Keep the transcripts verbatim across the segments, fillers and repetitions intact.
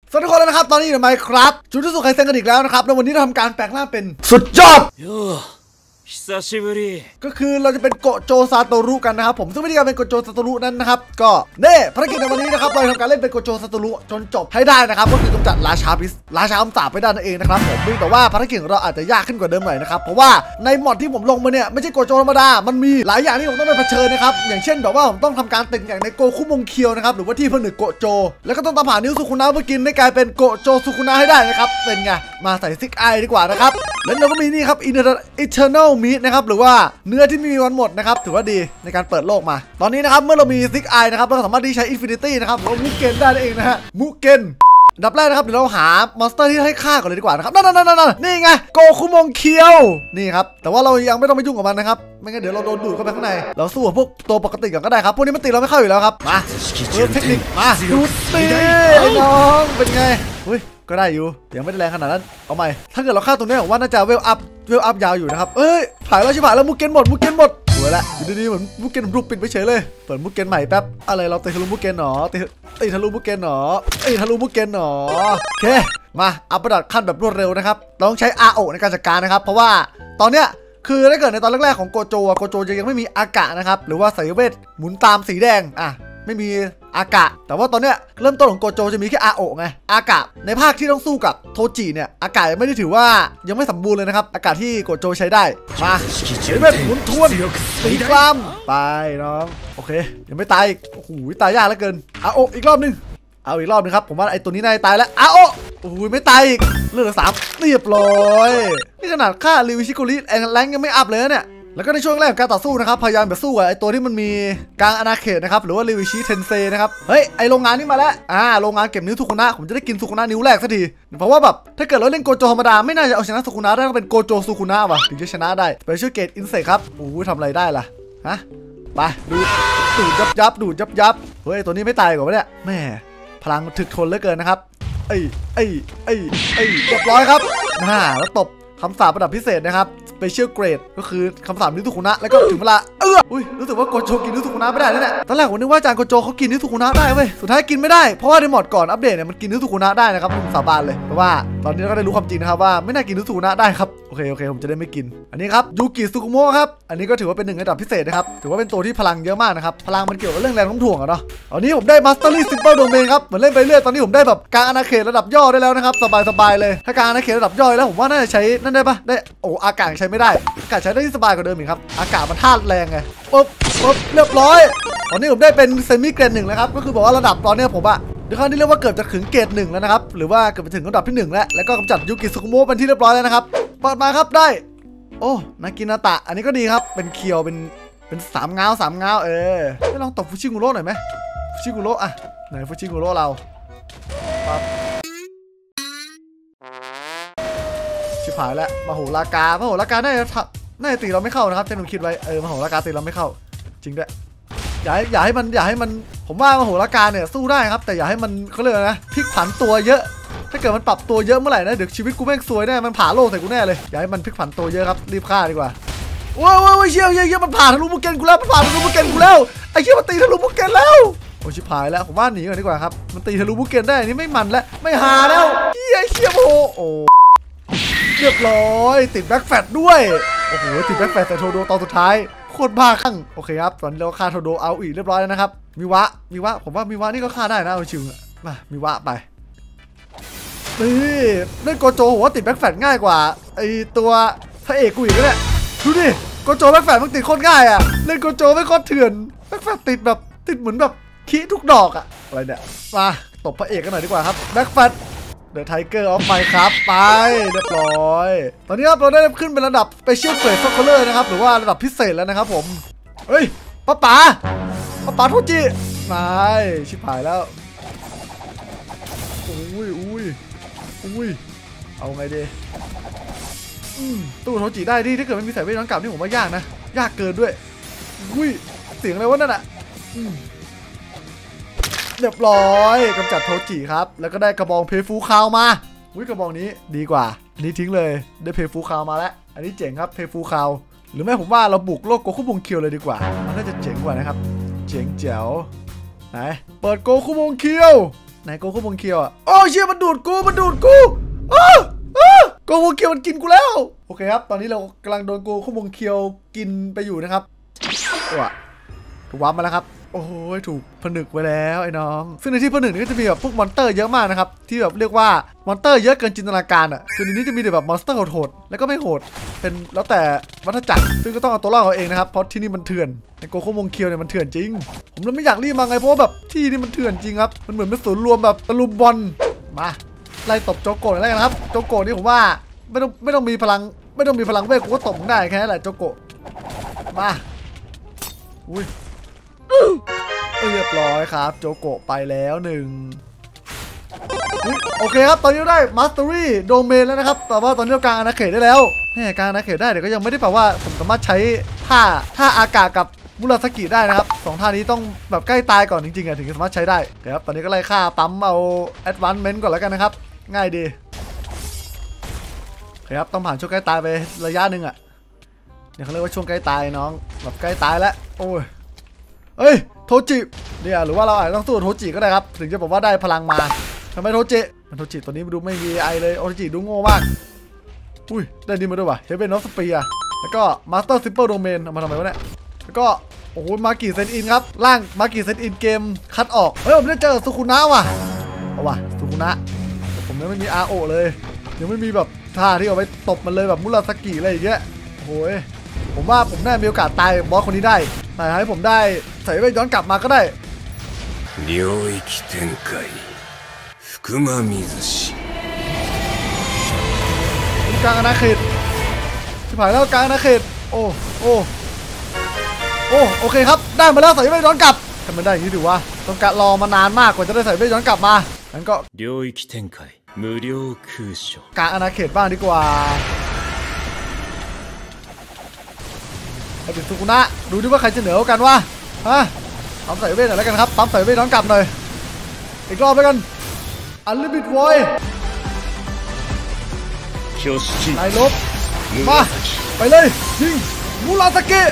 สวัสดีทุกคนเลยนะครับตอนนี้อยู่ในไมค์ครับจูจูสุไคเซนกันอีกแล้วนะครับแล้ววันนี้เราทำการแปลงร่างเป็นสุดยอดก็คือเราจะเป็นโกโจซาโตรุกันนะครับผมซึ่งวิธีการเป็นโกโจซาโตรุนั้นนะครับก็เน่ภารกิจในวันนี้นะครับเราทำการเล่นเป็นโกโจซาโตรุจนจบให้ได้นะครับก็คือกำจัดราชาพิษราชาคำสาปไปได้นั่นเองนะครับผมแต่ว่าภารกิจของเราอาจจะยากขึ้นกว่าเดิมหน่อยนะครับเพราะว่าในมอดที่ผมลงมาเนี่ยไม่ใช่โกโจธรรมดามันมีหลายอย่างที่ผมต้องไปเผชิญนะครับอย่างเช่นแบบว่าผมต้องทำการติดอย่างในโกคุมงเคียวนะครับหรือว่าที่ผนึกโกโจแล้วก็ต้องตามหานิ้วสุคุนะเพื่อกินให้กลายเป็นโกโจสุคุนะให้ได้นะครับเป็นไงมาใส่ซิกไอดีกว่านะครับแล้วเราก็มีนี่ครับEternal Meatนะครับหรือว่าเนื้อที่ไม่มีวันหมดนะครับถือว่าดีในการเปิดโลกมาตอนนี้นะครับเมื่อเรามีซิกไอนะครับเราสามารถที่ใช้ Infinity นะครับหรือมุกเกนได้นั่นเองนะฮะมุกเกนดับแรกนะครับเดี๋ยวเราหามอนสเตอร์ที่ให้ฆ่าก่อนเลยดีกว่านะครับนั่นนั่นนั่นนี่ไงโกคุมงเคียวนี่ครับแต่ว่าเรายังไม่ต้องไปยุ่งกับมันนะครับไม่งั้นเดี๋ยวเราโดนดูดเข้าไปข้างในเราสู้กับพวกตัวปกติก่อนก็ได้ครับพวกนี้มันตีเราไม่เข้าอยู่แล้วครับมาเพิ่มเทคนิคมาดูตีไอ้น้องเป็นไงเฮ้ยก็ได้อยู่ยังไม่ได้แรงขนาดนั้นเอาใหม่ถ้าเกิดเราฆ่าตรงนี้ผมว่าน่าจะเวลอัพเวลอัพยาวอยู่นะครับเอ้ยผ่านแล้วใช่ผ่านแล้วมุกเกนหมดมุกเกนหมดสวยละอยู่ดีๆเหมือนมุกเกนรูปปิดไปเฉยเลยเปิดมุกเกนใหม่แป๊บอะไรเราตีทะลุมุกเกนหนอตีตีทะลุมุกเกนหนอตีทะลุมุกเกนหนอโอเคมาอัพระดับขั้นแบบรวดเร็วนะครับเราต้องใช้ อาร์ โอ ในการจัดการนะครับเพราะว่าตอนเนี้ยคือถ้าเกิดในตอนแรกๆของโกโจโกโจยังไม่มีอากาศนะครับหรือว่าสายเวทหมุนตามสีแดงอ่ะไม่มีอากาศแต่ว่าตอนเนี้ยเริ่มต้นของโกโจจะมีแค่ อาร์ โอ ไงอากาศในภาคที่ต้องสู้กับโทจิเนี่ยอากาศไม่ได้ถือว่ายังไม่สมบูรณ์เลยนะครับอากาศที่โกโจใช้ได้มาสายเวทหมุนทวนตีกล้ามไปน้องโอเคยังไม่ตายอีกโอ้โหตายยากเหลือเกิน อาร์ โอ อีกรอบนึงเอาอีกรอบนึงครับผมว่าไอ้ตัวนี้น่าจะตายแล้ว อาร์ โอ โอ้โหไม่ตายอีกเลือดสามเรียบร้อยนี่ขนาดค่าริวิชิโกริแองแรงยังไม่อัพเลยเนี่ยแล้วก็ในช่วงแรกของการต่อสู้นะครับพยายามแบบสู้กับไอตัวที่มันมีกลางอาณาเขตนะครับหรือว่าริวิชิเทนเซนะครับเฮ้ยไอโรงงานนี้มาแล้วอ่าโรงงานเก็บนิ้วสุคุนะผมจะได้กินสุคุนะนิ้วแรกสักทีเพราะว่าแบบถ้าเกิดเราเล่นโกโจธรรมดาไม่น่าจะเอาชนะสุคุนะได้ต้องเป็นโกโจสุคุนะว่ะถึงจะชนะได้ไปช่วยเกตอินเสกครับโอ้โหทำอะไรได้ล่ะฮะไปดูดูดยับยับดูดยับยับเฮ้ยตัวนี้ไม่ตายกว่าเนี่ยแม่พลังถึกทนเหลือเกินนะครับไอ้ไอ้ไอ้ไอ้เรียบร้อยครับน่าแล้วตบคำสาประดับพิเศษนะครับสเปเชียลเกรดก็คือคำสาปนิ้วสุคุนะแล้วก็ถึงเวลาเอออุ้ยรู้สึกว่าโกโจกินนิ้วสุคุนะไม่ได้แล้วเนี่ยตอนแรกผมนึกว่าอาจารย์โกโจเขากินนิ้วสุคุนะได้เว้ยสุดท้ายกินไม่ได้เพราะว่าในมอดก่อนอัปเดตเนี่ยมันกินนิ้วสุคุนะได้นะครับผมสาบานเลยเพราะว่าตอนนี้เราก็ได้รู้ความจริงนะครับว่าไม่น่ากินนิ้วสุคุนะได้ครับโอเคโอเคผมจะได้ไม่กินอันนี้ครับยูกิสุคุโมะครับอันนี้ก็ถือว่าเป็นหนึ่งระดับพิเศษนะครับถือว่าเป็นตัวที่พลังเยอะมากนะครับพลังมันเกี่ยวกับเรื่องแรงโน้มถ่วงอะเนาะตอนนี้ผมได้มาสเตอรี่ซิมเปิลโดเมนครับเหมือนเล่นไปเรื่อยตอนนี้ผมได้แบบกลางอาณาเขตระดับย่อได้แล้วนะครับสบายๆเลยถ้ากลางอาณาเขตระดับย่อยแล้วผมว่าน่าจะใช้นั่นได้ปะได้โอ้อากาศใช้ไม่ได้อากาศใช้ได้ที่สบายกว่าเดิมอีกครับอากาศมันธาตุแรงไงปุ๊บปุ๊บเรียบร้อยตอนนี้ผมได้เป็นเซมิเกรดหนึ่งแล้วครับก็คือบอกว่าระดับตอนนี้ผมอะเดี๋ยวครั้งที่เรียกว่าเกือบจะถึงเกรดหนึ่งแล้วนะครับหรือว่าเกือบไปถึงระดับที่หนึ่งแล้วแล้วก็กำจัดยูกิสุคุโมะเป็นที่เรียบร้อยแล้วนะครับเปิดมาครับได้โอ้นากินาตะอันนี้ก็ดีครับเป็นเคียวเป็นเป็นสามเงาสามเงาเออให้ลองตบฟูชิกุโร่หน่อยไหมฟูชิกุโร่อะไหนฟูชิกุโร่เราปั๊บชิบหายแล้วมโหรากามโหรากาน่าจะน่าจะตีเราไม่เข้านะครับที่ผมคิดไว้เออมโหรากาตีเราไม่เข้าจริงด้วยอย่าให้อย่าให้มันอย่าให้มันผมว่ามโหรากาเนี่ยสู้ได้ครับแต่อย่าให้มันเขาเรียกนะพลิกผันตัวเยอะถ้าเกิดมันปรับตัวเยอะเมื่อไหร่นะเดี๋ยวชีวิตกูแม่งซวยแน่มันผ่าโลกใส่กูแน่เลยอย่าให้มันพลิกผันตัวเยอะครับรีบฆ่าดีกว่าโอ้ยโอ้ยเชี่ยเชี่ยมันผ่าทะลุมุกเกนกูแล้วมันผ่าทะลุมุกเกนกูแล้วไอ้เชี่ยมันตีทะลุมุกเกนแล้วโอ้ชิบหายแล้วผมว่าหนีก่อนดีกว่าครับมันตีทะลุมุกเกนได้นี่ไม่มันแล้วไม่หาแล้วเชี่ยเชี่ยโอ้โหเรียบร้อยติดแบ็คแฟตด้วยโอ้โหติดแบ็คแฟตแต่โทโดตอนสุดท้ายโคตรบ้าคลั่งโอเคครับตอนนี้เราฆ่าโทโดเอาอีกเรียบร้อยแล้วนะครับมีวะมีวะผมว่ามีวะนี่ก็ฆ่าได้นะเอาชิวมามีวะไปนี่เล่นโกโจผมว่าติดแบ็คแฟตง่ายกว่าไอตัวพระเอกกูอีกแล้วเนี่ยดูดิโกโจแบ็คแฟตมันติดโคตรง่ายอ่ะเล่นโกโจไม่โคตรเถื่อนแบ็คแฟตติดแบบติดเหมือนแบบขี้ทุกดอกอ่ะอะไรเนี่ยมาตบพระเอกกันหน่อยดีกว่าครับแบ็คแฟตเดอะไทเกอร์ออฟไมค์ครับไปเรียบร้อยตอนนี้ครับเราได้ขึ้นเป็นระดับสเปเชียลเกรดฟ็อกเคอร์นะครับหรือว่าระดับพิเศษแล้วนะครับผมเฮ้ยป้าป๋าป้าป๋าโทจิไม่ชิบหายแล้วอุ้ยอุ้ยอุ้ยเอาไงดีตู้โทจิได้ดิถ้าเกิดไม่มีสายเวทย้อนกลับนี่ผมว่ายากนะยากเกินด้วยอุ้ยเสียงอะไรวะนั่นอ่ะเรียบร้อยกำจัดโทจิครับแล้วก็ได้กระบองเพฟูคาวมาอุ้ยกระบองนี้ดีกว่าอันนี้ทิ้งเลยได้เพฟูคาวมาแล้วอันนี้เจ๋งครับเพฟูคาวหรือไม่ผมว่าเราบุกโลกโกคุบงเคียวเลยดีกว่ามันน่าจะเจ๋งกว่านะครับเจ๋งแจ๋วไหนเปิดโกคุบงเคียวไหนโกคุมงเคียวอ่ะโอ้เชี่ยมันดูดกูมันดูดกูอ้าโกคุมงเคียวมันกินกูแล้วโอเคครับตอนนี้เรากำลังโดนโกคุมงเคียวกินไปอยู่นะครับว้าถูกวับมาแล้วครับโอ้ยถูกผนึกไว้แล้วไอ้น้องซึ่งในที่ผนึกนี้ก็จะมีแบบพวกมอนสเตอร์เยอะมากนะครับที่แบบเรียกว่ามอนสเตอร์เยอะเกินจินตนาการอ่ะคือในนี้จะมีแต่แบบมอนสเตอร์โหดๆแล้วก็ไม่โหดเป็นแล้วแต่วัฏจักรซึ่งก็ต้องเอาตัวรอดเอาเองนะครับเพราะที่นี่มันเถื่อนในโกคุมงเคียวเนี่ยมันเถื่อนจริงผมเลยไม่อยากรีบมาไงเพราะว่าแบบที่นี่มันเถื่อนจริงครับมันเหมือนเป็นศูนย์รวมแบบตะลุมบอลมาไล่ตบโจโกะอะไรกันครับโจโกะนี่ผมว่าไม่ต้องไม่ต้องมีพลังไม่ต้องมีพลังเวทกูก็ตบได้แค่นั้นแหละโจโกะมาอุ้ยเรียบร้อยครับโจโกะไปแล้วหนึ่งโอเคครับตอนนี้ได้มาสเตอรี่โดเมนแล้วนะครับแต่ว่าตอนนี้เรากางอาณาเขตได้แล้วแหมกางอาณาเขตได้เดี๋ยวก็ยังไม่ได้แปลว่าผมสามารถใช้ท่าท่าอากาศกับมุราสกิได้นะครับสองท่านี้ต้องแบบใกล้ตายก่อนจริงๆอะถึงจะสามารถใช้ได้ครับตอนนี้ก็ไล่ฆ่าปั๊มเอาแอดวานซ์เมนต์ก่อนแล้วกันนะครับง่ายดีครับต้องผ่านช่วงใกล้ตายไประยะหนึ่งอะเนี่ยเขาเรียกว่าช่วงใกล้ตายน้องแบบใกล้ตายแล้วโอ้ยเอ้ยโทจิเนี่ยหรือว่าเราอาจจะต้องสู้โทจิก็ได้ครับถึงจะบอกว่าได้พลังมาทำไมโทจิมันโทจิตัวนี้ดูไม่มีไอเลยโทจิดูโง่มากอุ้ยได้ดีมาด้วยว่ะเฮเบนนอฟสเปียร์แล้วก็มาสเตอร์ซิมเปิลโดเมนเอามาทำไมวะเนี่ยแล้วก็โอ้โหมากิเซนอินครับล่างมากิเซนอินเกมคัดออกเฮ้ยผมได้เจอสุคุนะว่ะเอาว่ะสุคุนะแต่ผมยังไม่มีอาโอเลยยังไม่มีแบบท่าที่เอาไว้ตบมันเลยแบบมุราสกิอะไรอย่างเงี้ยโอ้ยผมว่าผมน่ามีโอกาสตายบอสคนนี้ได้แต่ให้ผมได้ใส่ไปย้อนกลับมาก็ได้領域展開福間水氏กลางอาณาเขตชิบหายแล้วกลางอาณาเขตโอ้โอ้โอ้โอเคครับได้มาแล้วใส่ไปย้อนกลับทำไมได้อย่างนี้ถือว่าต้องการรอมานานมากกว่าจะได้ใส่ไปย้อนกลับมางั้นก็領域展開無料空所กลางอาณาเขตบ้างดีกว่าไปถึงสุกุนะดูดิว่าใครจะเหนือกว่ากันวะฮะปั๊มใส่เวทหน่อยแล้วกันครับปั๊มใส่เวทย้อนกลับหน่อยอีกรอบแล้วกันอันลิมิตวอยนายลบมาไปเลยยิงมูราสเกะ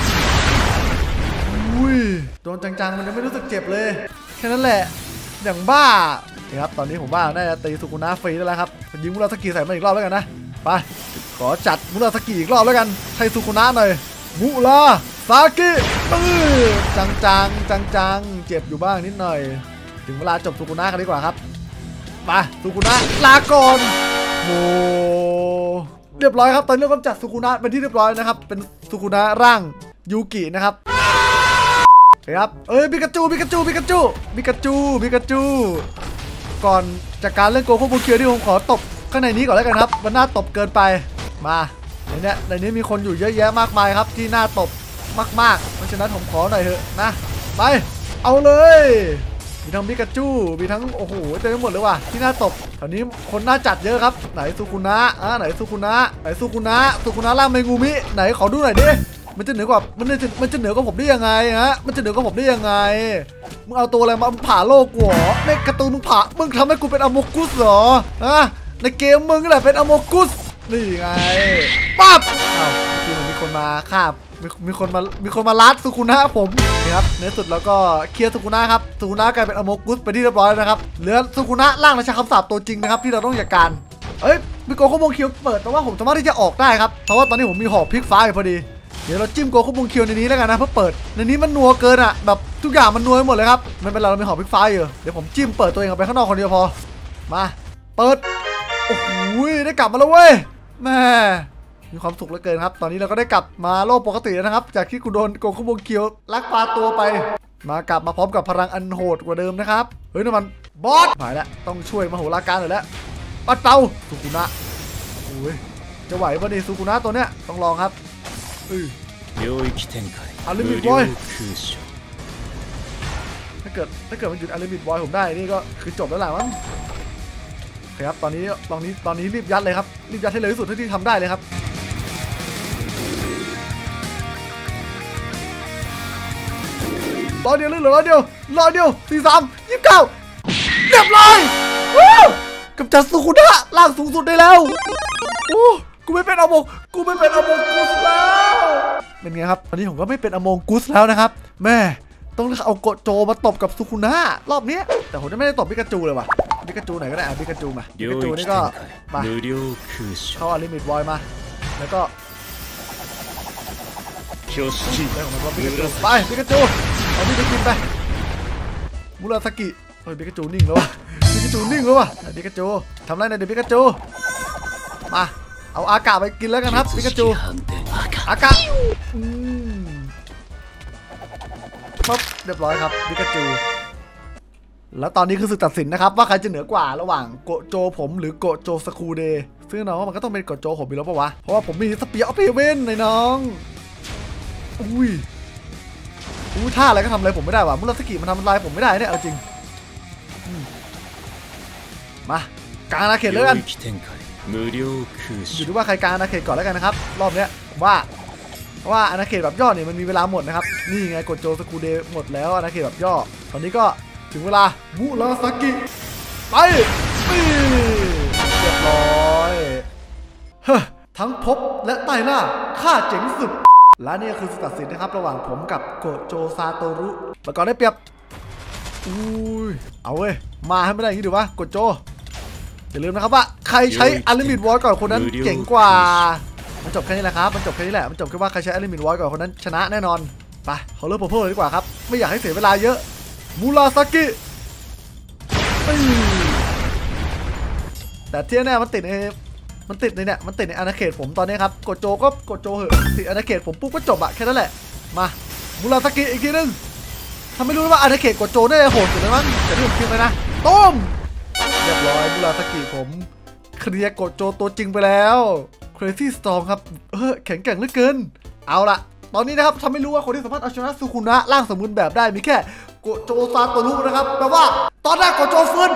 อุ้ยโดนจังๆมันยังไม่รู้สึกเจ็บเลยแค่นั้นแหละอย่างบ้าครับตอนนี้ผมว่าน่าจะตีสุกุนะฟรีแล้วครับยิงมูราสกิใส่มาอีกรอบแล้วกันนะไปขอจัดมูราสกิอีกรอบแล้วกันให้สุกุนะหน่อยมูราซากิจังจังจังจังเจ็บอยู่บ้างนิดหน่อยถึงเวลาจบสุกุนะกันดีกว่าครับมาสุกุนะลาก่อนโอ้เรียบร้อยครับตอนนี้เราก็จัดสุกุนะเป็นที่เรียบร้อยนะครับเป็นสุกุนะร่างยูกินะครับครับเอ้ยปิกาจูปิกาจูปิกาจูปิกาจูปิกาจูก่อนจากการเล่นโกคุโมเคียวที่ผมขอตบข้างในนี้ก่อนแล้วกันครับมันน่าตบเกินไปมาในนี้ในนี้มีคนอยู่เยอะแยะมากมายครับที่น่าตบมากๆเพราะฉะนั้นผมขอหน่อยเถอะนะไปเอาเลยมีทั้งปิกาจูมีทั้งโอ้โหเต็มไปหมดเลยว่ะที่น่าตบแถวนี้คนน่าจัดเยอะครับไหนสุกุนะอ่าไหนสุกุนะไหนสุกุนะสุกุนะล่างเมงูมิไหนขอดูหน่อยดิมันจะเหนือกว่ามันจะมันจะเหนือกว่าผมได้ยังไงฮะมันจะเหนือกว่าผมได้ยังไงมึงเอาตัวอะไรมาผ่าโลกกูเหรอในการ์ตูนมึงผ่ามึงทำให้กูเป็นอโมกุสเหรอฮะในเกมมึงแหละเป็นอโมกุสนี่ไงปั๊บอ้าวที่มันมีคนมาฆ่ามีมีคนมามีคนมาลัดสุกุนะผมนี่ครับในสุดแล้วก็เคลียร์สุกุนะครับสุกุนะกลายเป็นอโมกุสไปที่เรียบร้อยนะครับเหลือสุกุนะร่างราชาคำสาปตัวจริงนะครับที่เราต้องจัดการเอ้ยมีโกโคโมเคียวเปิดแต่ว่าผมสามารถที่จะออกได้ครับเพราะว่าตอนนี้ผมมีหอกพลิกฟ้าอยู่พอดีเดี๋ยวเราจิ้มโกโคโมเคียวในนี้แล้วกันนะเพื่อเปิดในนี้มันนัวเกินอ่ะแบบทุกอย่างมันนัวหมดเลยครับไม่เป็นไรเรามีหอกพลิกฟ้าอยู่เดี๋ยวผมจิ้มเปิดตัวเองออกไปข้างนอกคนเดียวพอมาเปิดโอ้โหได้กลับมาแล้วเว้ยแม่มีความสุขเหลือเกินครับตอนนี้เราก็ได้กลับมาโลกปกติแล้วนะครับจากที่กูโดนโกโคโมเคียวลักพาตัวไปมากลับมาพร้อมกับพลังอันโหดกว่าเดิมนะครับเฮ้ยนั่นมันบอสหายแล้วต้องช่วยมโหฬารการหน่อยแล้วปัดเตาสุกุนะโอ้ยจะไหวป่ะนี่สุกุนะตัวเนี้ยต้องลองครับอืออาริมิตบอยถ้าเกิดถ้าเกิดมันหยุดอาริมิตบอยผมได้นี่ก็คือจบแล้วแหละมั้งครับตอนนี้ตอนนี้ตอนนี้รีบยัดเลยครับรีบยัดให้เร็วที่สุดเท่าที่ทำได้เลยครับรอเดียวเลยเหรอรอเดียวรอเดียวสี่สามยี่สิบเก้าเรียบร้อยกำจัดสุกุนะล่างสูงสุดได้แล้วโอ้กูไม่เป็นอโมกูไม่เป็นอโมกุสแล้วเป็นไงครับตอนนี้ผมก็ไม่เป็นอโมกุสแล้วนะครับแม่ต้องเอาโกโจมาตบกับซูคุนะรอบนี้แต่ผมจะไม่ได้ตบปิกาจูเลยว่ะปิกาจูไหนก็ได้อ่ะปิกาจูมาปิกาจูนี่ก็มาเข้าอลิมิตวอยมาแล้วก็ฉีกไปของมันว่าปิกาจูไปปิกาจูเอาปิกาจูไปมุราสกิเฮ้ยปิกาจูนิ่งแล้ววะปิกาจูนิ่งแล้ววะปิกาจูทำไรในเดี๋ยวปิกาจูมาเอาอากาไปกินแล้วกันครับปิกาจูอากาอืมปุ๊บเรียบร้อยครับปิกาจูแล้วตอนนี้คือศึกตัดสินนะครับว่าใครจะเหนือกว่าระหว่างโกโจผมหรือโกโจสกูเดย์ซึ่งน้องว่ามันก็ต้องเป็นโกโจผมอยู่แล้วปะวะเพราะว่าผมมีสเปียร์ออฟเพเว่นในน้องอุ้ยอุ้ยท่าอะไรก็ทำอะไรผมไม่ได้ว่ะมุราสกิมันทำอะไรผมไม่ได้เนี่ยเอาจริงมากลางอาณาเขตเลยกันอยู่ที่ว่าใครกลางอาณาเขตก่อนแล้วกันนะครับรอบเนี้ยผมว่าเพราะว่าอาณาเขตแบบย่อเนี่ยมันมีเวลาหมดนะครับนี่ไงโกโจสกูเดย์หมดแล้วอาณาเขตแบบย่อตอนนี้ก็ถึงเวลามุราสกิไปเรียบร้อยเฮ้ทั้งพบและใต้หน้าข้าเจ๋งสุดและนี่คือตัดสินนะครับระหว่างผมกับโกโจซาโตรุมาก่อนได้เปรียบอุ้ยเอาเว้ยมาให้ไม่ได้อย่างนี้ดูวะโกโจอย่าลืมนะครับว่าใครใช้อลิมิตวอลก่อนคนนั้นเจ๋งกว่ามันจบแค่นี้แหละครับมันจบแค่นี้แหละมันจบแค่ว่าใครใช้อลิมิตวอลก่อนคนนั้นชนะแน่นอนไปเขาเริ่มโปรโพสเลยดีกว่าครับไม่อยากให้เสียเวลาเยอะมุราสกิแต่ที่แน่มันติดในมันติดในเนี่ยมันติดในอาณาเขตผมตอนนี้ครับโกโจก็โกโจเหอะติดอาณาเขตผมปุ๊บก็จบอะแค่นั้นแหละมามุราสกิอีกทีนึงทำไม่รู้ว่าอาณาเขตโกโจได้โหดสุดเลยมั้งแต่ที่ผมคิดไปนะต้มเรียบร้อยมุราสกิผมเคลียร์โกโจตัวจริงไปแล้ว Crazy Storm ครับเออแข็งแกร่งเหลือเกินเอาละตอนนี้นะครับทำไม่รู้ว่าคนที่สามารถเอาชนะซูคุนะร่างสมบูรณ์แบบได้มีแค่โกโจซาโตรุนะครับแปลว่าตอนแรกโกโจฟื้น